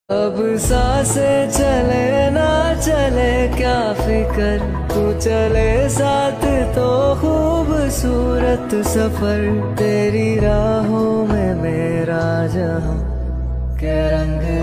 अब सांसें चले ना चले क्या फिकर, तू चले साथ तो खूबसूरत सफर। तेरी राहों में मेरा जहां के रंग